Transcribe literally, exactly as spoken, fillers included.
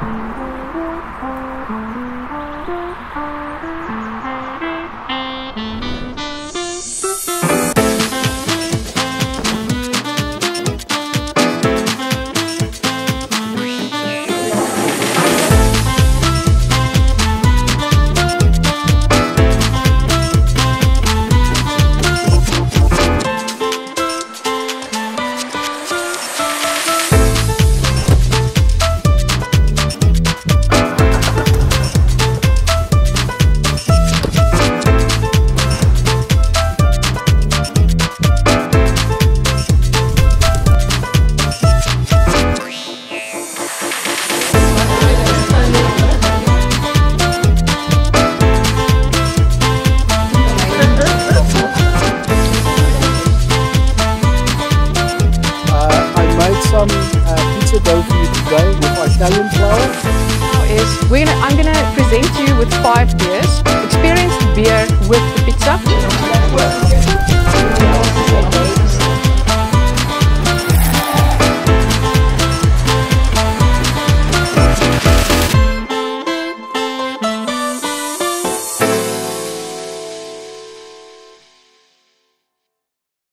Some uh, pizza dough for you today with Italian flour. Is we're gonna, I'm going to present you with five beers. Experienced beer with the pizza.